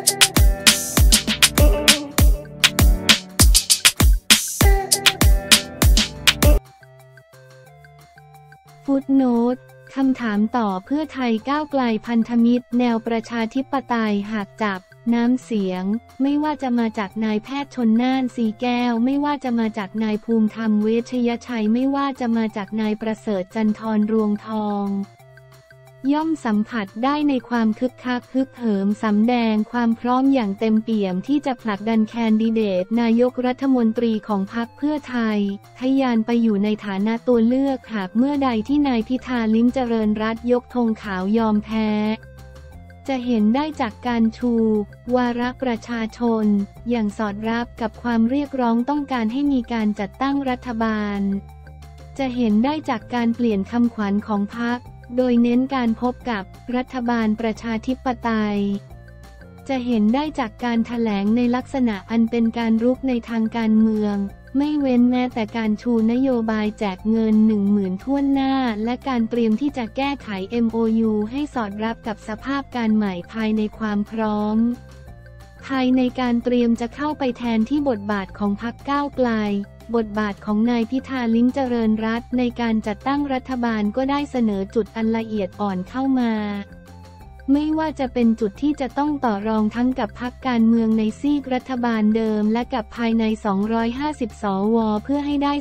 ฟุตโนตคำถามต่อเพื่อไทยก้าวไกลพันธมิตรแนวประชาธิปไตยหากจับน้ำเสียงไม่ว่าจะมาจากนายแพทย์ชลน่านสีแก้วไม่ว่าจะมาจากนายภูมิธรรมเวชยชัยไม่ว่าจะมาจากนายประเสริฐจันทร์รวงทองย่อมสัมผัสได้ในความคึกคักฮึกเหิมสำแดงความพร้อมอย่างเต็มเปี่ยมที่จะผลักดันแคนดิเดตนายกรัฐมนตรีของพรรคเพื่อไทยทะยานไปอยู่ในฐานะตัวเลือกหากเมื่อใดที่นายพิธาลิ้มเจริญรัตน์ยกธงขาวยอมแพ้จะเห็นได้จากการชูวาระประชาชนอย่างสอดรับกับความเรียกร้องต้องการให้มีการจัดตั้งรัฐบาลจะเห็นได้จากการเปลี่ยนคำขวัญของพรรคโดยเน้นการพบกับรัฐบาลประชาธิปไตยจะเห็นได้จากการแถลงในลักษณะอันเป็นการรุกในทางการเมืองไม่เว้นแม้แต่การชูนโยบายแจกเงิน 10,000 ถ้วนหน้าและการเตรียมที่จะแก้ไข MOU ให้สอดรับกับสภาพการใหม่ภายในความพร้อมภายในการเตรียมจะเข้าไปแทนที่บทบาทของพรรคก้าวไกลบทบาทของนายพิธาลิ้มเจริญรัตน์ในการจัดตั้งรัฐบาลก็ได้เสนอจุดอันละเอียดอ่อนเข้ามาไม่ว่าจะเป็นจุดที่จะต้องต่อรองทั้งกับพรรคการเมืองในซีกรัฐบาลเดิมและกับภายใน250 สว.เพื่อให้ได้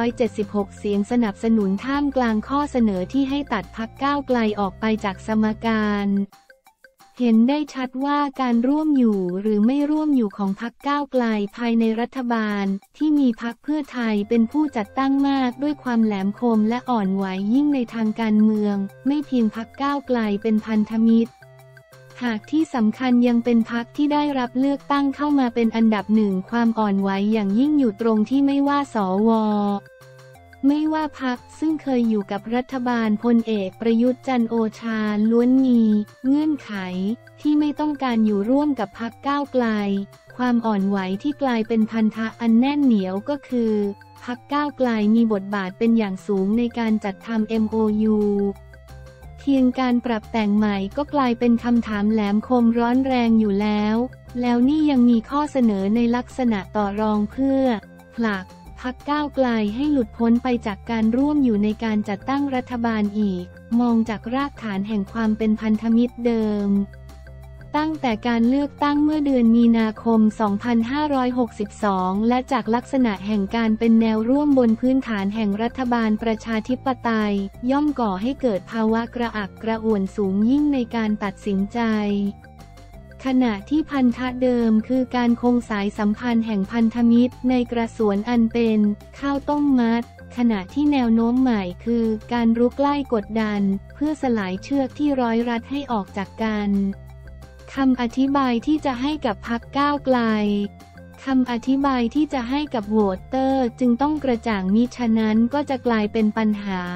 376เสียงสนับสนุนท่ามกลางข้อเสนอที่ให้ตัดพรรคก้าวไกลออกไปจากสมการเห็นได้ชัดว่าการร่วมอยู่หรือไม่ร่วมอยู่ของพรรคก้าวไกลภายในรัฐบาลที่มีพรรคเพื่อไทยเป็นผู้จัดตั้งมากด้วยความแหลมคมและอ่อนไหวยิ่งในทางการเมืองไม่เพียงพรรคก้าวไกลเป็นพันธมิตรหากที่สำคัญยังเป็นพรรคที่ได้รับเลือกตั้งเข้ามาเป็นอันดับหนึ่งความอ่อนไหวอย่างยิ่งอยู่ตรงที่ไม่ว่าสว.ไม่ว่าพรรคซึ่งเคยอยู่กับรัฐบาลพลเอกประยุทธ์จันทร์โอชาล้วนมีเงื่อนไขที่ไม่ต้องการอยู่ร่วมกับพรรคก้าวไกลความอ่อนไหวที่กลายเป็นพันธะอันแน่นเหนียวก็คือพรรคก้าวไกลมีบทบาทเป็นอย่างสูงในการจัดทำ MOU เพียงการปรับแต่งใหม่ก็กลายเป็นคำถามแหลมคมร้อนแรงอยู่แล้วนี่ยังมีข้อเสนอในลักษณะต่อรองเพื่อผลักพรรคก้าวไกลให้หลุดพ้นไปจากการร่วมอยู่ในการจัดตั้งรัฐบาลอีกมองจากรากฐานแห่งความเป็นพันธมิตรเดิมตั้งแต่การเลือกตั้งเมื่อเดือนมีนาคม 2562 และจากลักษณะแห่งการเป็นแนวร่วมบนพื้นฐานแห่งรัฐบาลประชาธิปไตยย่อมก่อให้เกิดภาวะกระอักกระอ่วนสูงยิ่งในการตัดสินใจขณะที่พันธะเดิมคือการคงสายสัมพันธ์แห่งพันธมิตรในกระสวนอันเป็นข้าวต้มมัดขณะที่แนวโน้มใหม่คือการรุกไล่กดดันเพื่อสลายเชือกที่ร้อยรัดให้ออกจากกันคำอธิบายที่จะให้กับพรรคก้าวไกลคำอธิบายที่จะให้กับโหวตเตอร์จึงต้องกระจ่างมิฉะนั้นก็จะกลายเป็นปัญหา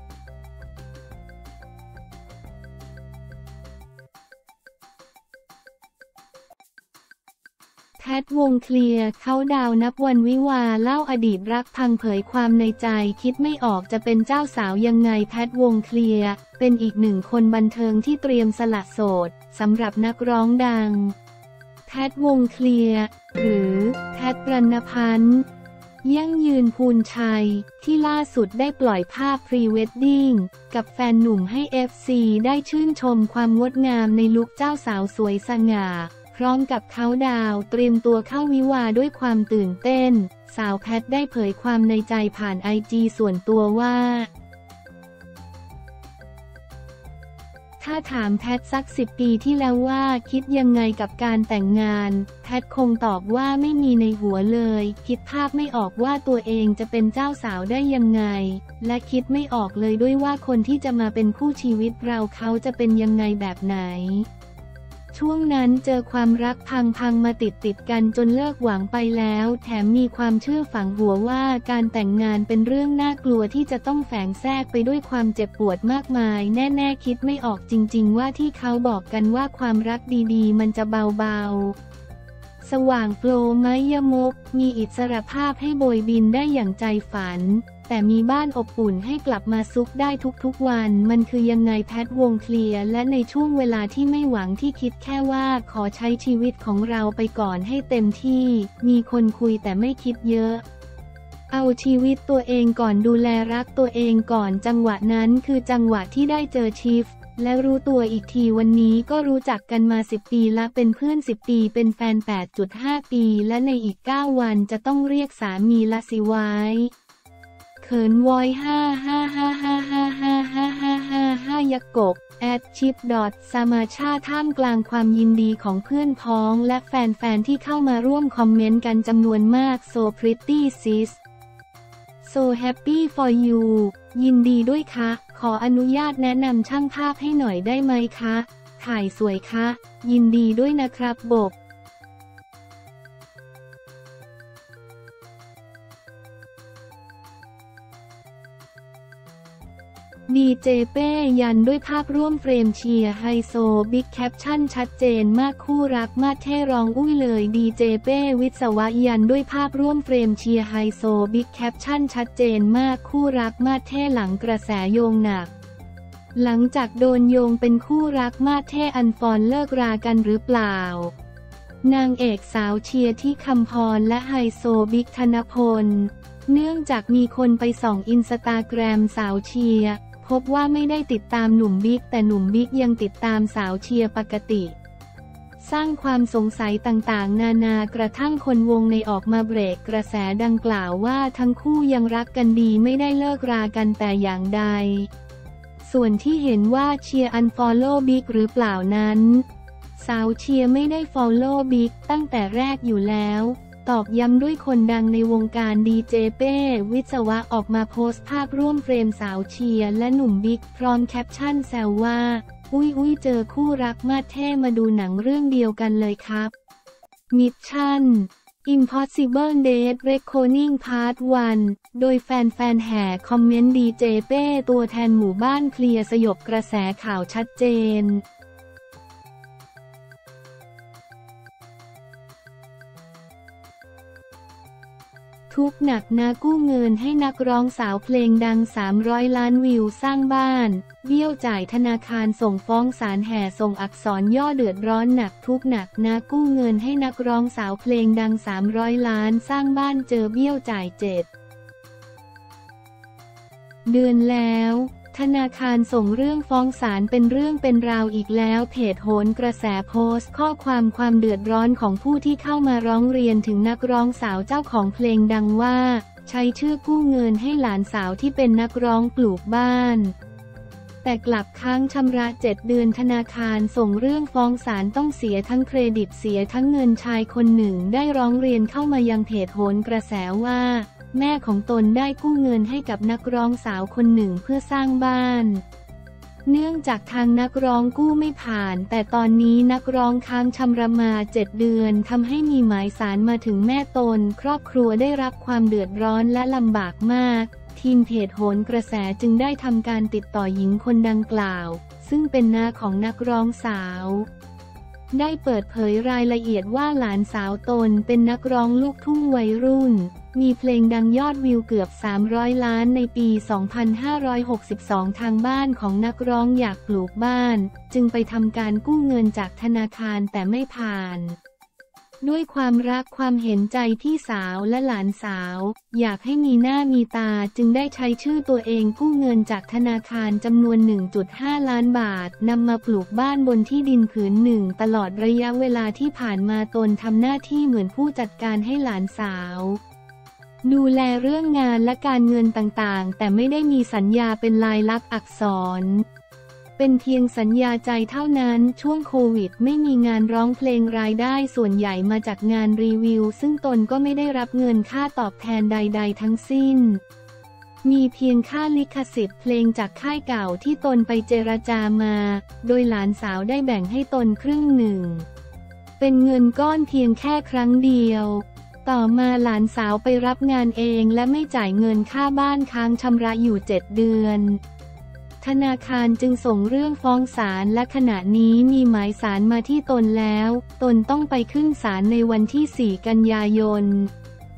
แพทวงเคลียร์เขาดาวนับวันวิวาเล่าอดีตรักพังเผยความในใจคิดไม่ออกจะเป็นเจ้าสาวยังไงแพทวงเคลียร์เป็นอีกหนึ่งคนบันเทิงที่เตรียมสละโสดสำหรับนักร้องดังแพทวงเคลียร์หรือแพทรรณพันธ์ยั่งยืนภูลชัยที่ล่าสุดได้ปล่อยภาพพรีเวดดิ้งกับแฟนหนุ่มให้ FC ได้ชื่นชมความงดงามในลุคเจ้าสาวสวยสง่าพร้อมกับเขาดาวเตรียมตัวเข้าวิวาด้วยความตื่นเต้นสาวแพทได้เผยความในใจผ่านIGส่วนตัวว่าถ้าถามแพทสัก10 ปีที่แล้วว่าคิดยังไงกับการแต่งงานแพทคงตอบว่าไม่มีในหัวเลยคิดภาพไม่ออกว่าตัวเองจะเป็นเจ้าสาวได้ยังไงและคิดไม่ออกเลยด้วยว่าคนที่จะมาเป็นคู่ชีวิตเราเขาจะเป็นยังไงแบบไหนช่วงนั้นเจอความรักพังมาติดกันจนเลิกหวังไปแล้วแถมมีความเชื่อฝังหัวว่าการแต่งงานเป็นเรื่องน่ากลัวที่จะต้องแฝงแทรกไปด้วยความเจ็บปวดมากมายแน่ๆคิดไม่ออกจริงๆว่าที่เขาบอกกันว่าความรักดีๆมันจะเบาๆ สว่างโปรไมยมกมีอิสรภาพให้โบยบินได้อย่างใจฝันแต่มีบ้านอบอุ่นให้กลับมาซุกได้ทุกๆวันมันคือยังไงแพทวงเคลียร์และในช่วงเวลาที่ไม่หวังที่คิดแค่ว่าขอใช้ชีวิตของเราไปก่อนให้เต็มที่มีคนคุยแต่ไม่คิดเยอะเอาชีวิตตัวเองก่อนดูแลรักตัวเองก่อนจังหวะนั้นคือจังหวะที่ได้เจอชิฟและรู้ตัวอีกทีวันนี้ก็รู้จักกันมา10 ปีละเป็นเพื่อน10 ปีเป็นแฟน 8.5 ปีและในอีก9 วันจะต้องเรียกสามีละสิไว้เขินวอย5ยักกบ@chip. สมาชาท่ามกลางความยินดีของเพื่อนพ้องและแฟนๆที่เข้ามาร่วมคอมเมนต์กันจำนวนมาก so pretty sis so happy for you ยินดีด้วยคะขออนุญาตแนะนำช่างภาพให้หน่อยได้ไหมคะถ่ายสวยคะยินดีด้วยนะครับบบดีเจเป้ยันด้วยภาพร่วมเฟรมเชียร์ไฮโซบิ๊กแคปชั่นชัดเจนมากคู่รักมาเท่ร้องอุ้ยเลยดีเจเป้วิศวะยันด้วยภาพร่วมเฟรมเชียร์ไฮโซบิ๊กแคปชั่นชัดเจนมากคู่รักมาเท่หลังกระแสโยงหนักหลังจากโดนโยงเป็นคู่รักมาเท่อันฟอนเลิกรากันหรือเปล่านางเอกสาวเชียร์ที่คำพรและไฮโซบิ๊กธนพลเนื่องจากมีคนไปส่องอินสตาแกรมสาวเชียร์พบว่าไม่ได้ติดตามหนุ่มบิ๊กแต่หนุ่มบิ๊กยังติดตามสาวเชียร์ปกติสร้างความสงสัยต่างๆนานากระทั่งคนวงในออกมาเบรกกระแสดังกล่าวว่าทั้งคู่ยังรักกันดีไม่ได้เลิกรากันแต่อย่างใดส่วนที่เห็นว่าเชียร์อันฟอลโล่บิ๊กหรือเปล่านั้นสาวเชียร์ไม่ได้ฟอลโล่บิ๊กตั้งแต่แรกอยู่แล้วตอกย้ำด้วยคนดังในวงการดีเจเป้วิศวะออกมาโพสต์ภาพร่วมเฟรมสาวเชียร์และหนุ่มบิ๊กพร้อมแคปชั่นแซวว่าอุ้ยเจอคู่รักมาเท่มาดูหนังเรื่องเดียวกันเลยครับมิชชั่น Impossible Date Reckoning Part 1 โดยแฟนๆแห่คอมเมนต์ดีเจเป้ตัวแทนหมู่บ้านเคลียร์สยบกระแสข่าวชัดเจนทุกข์หนักนะกู้เงินให้นักร้องสาวเพลงดัง300 ล้านวิวสร้างบ้านเบี้ยวจ่ายธนาคารส่งฟ้องศาลแห่ส่งอักษรย่อเดือดร้อนหนักทุกข์หนักนะกู้เงินให้นักร้องสาวเพลงดัง300 ล้านสร้างบ้านเจอเบี้ยวจ่าย7 เดือนแล้วธนาคารส่งเรื่องฟ้องศาลเป็นเรื่องเป็นราวอีกแล้วเพจโหนกระแสโพสต์ข้อความเดือดร้อนของผู้ที่เข้ามาร้องเรียนถึงนักร้องสาวเจ้าของเพลงดังว่าใช้ชื่อกู้เงินให้หลานสาวที่เป็นนักร้องปลูกบ้านแต่กลับค้างชำระ7 เดือนธนาคารส่งเรื่องฟ้องศาลต้องเสียทั้งเครดิตเสียทั้งเงินชายคนหนึ่งได้ร้องเรียนเข้ามายังเพจโหนกระแสว่าแม่ของตนได้กู้เงินให้กับนักร้องสาวคนหนึ่งเพื่อสร้างบ้านเนื่องจากทางนักร้องกู้ไม่ผ่านแต่ตอนนี้นักร้องค้างชำระมา7 เดือนทำให้มีหมายศาลมาถึงแม่ตนครอบครัวได้รับความเดือดร้อนและลำบากมากทีมเพจโหนกระแสจึงได้ทำการติดต่อหญิงคนดังกล่าวซึ่งเป็นน้าของนักร้องสาวได้เปิดเผยรายละเอียดว่าหลานสาวตนเป็นนักร้องลูกทุ่งวัยรุ่นมีเพลงดังยอดวิวเกือบ300 ล้านในปี 2562 ทางบ้านของนักร้องอยากปลูกบ้านจึงไปทำการกู้เงินจากธนาคารแต่ไม่ผ่านด้วยความรักความเห็นใจพี่สาวและหลานสาวอยากให้มีหน้ามีตาจึงได้ใช้ชื่อตัวเองกู้เงินจากธนาคารจำนวน 1.5 ล้านบาทนำมาปลูกบ้านบนที่ดินผืนหนึ่งตลอดระยะเวลาที่ผ่านมาตนทำหน้าที่เหมือนผู้จัดการให้หลานสาวดูแลเรื่องงานและการเงินต่างๆแต่ไม่ได้มีสัญญาเป็นลายลักษณ์อักษรเป็นเพียงสัญญาใจเท่านั้นช่วงโควิดไม่มีงานร้องเพลงรายได้ส่วนใหญ่มาจากงานรีวิวซึ่งตนก็ไม่ได้รับเงินค่าตอบแทนใดๆทั้งสิ้นมีเพียงค่าลิขสิทธิ์เพลงจากค่ายเก่าที่ตนไปเจรจามาโดยหลานสาวได้แบ่งให้ตนครึ่งหนึ่งเป็นเงินก้อนเพียงแค่ครั้งเดียวต่อมาหลานสาวไปรับงานเองและไม่จ่ายเงินค่าบ้านค้างชำระอยู่7 เดือนธนาคารจึงส่งเรื่องฟ้องศาลและขณะนี้มีหมายศาลมาที่ตนแล้วตนต้องไปขึ้นศาลในวันที่4 กันยายน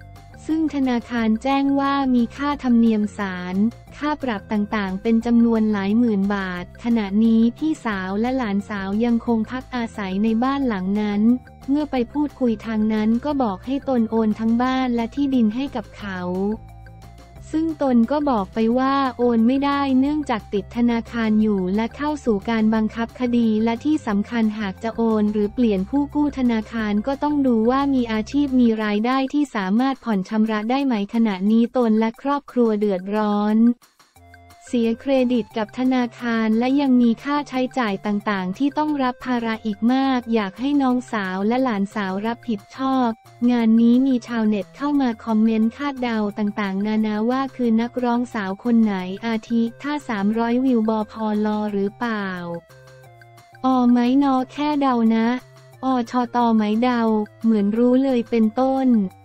ซึ่งธนาคารแจ้งว่ามีค่าธรรมเนียมศาลค่าปรับต่างๆเป็นจำนวนหลายหมื่นบาทขณะนี้พี่สาวและหลานสาวยังคงพักอาศัยในบ้านหลังนั้นเมื่อไปพูดคุยทางนั้นก็บอกให้ตนโอนทั้งบ้านและที่ดินให้กับเขาซึ่งตนก็บอกไปว่าโอนไม่ได้เนื่องจากติดธนาคารอยู่และเข้าสู่การบังคับคดีและที่สำคัญหากจะโอนหรือเปลี่ยนผู้กู้ธนาคารก็ต้องดูว่ามีอาชีพมีรายได้ที่สามารถผ่อนชำระได้ไหมขณะนี้ตนและครอบครัวเดือดร้อนเสียเครดิตกับธนาคารและยังมีค่าใช้จ่ายต่างๆที่ต้องรับภาระอีกมากอยากให้น้องสาวและหลานสาวรับผิดชอบงานนี้มีชาวเน็ตเข้ามาคอมเมนต์คาดเดาต่างๆนานาว่าคือนักร้องสาวคนไหนอาทิถ้า300วิวบพลหรือเปล่าไหมนอแค่เดานะชตไหมเดาเหมือนรู้เลยเป็นต้น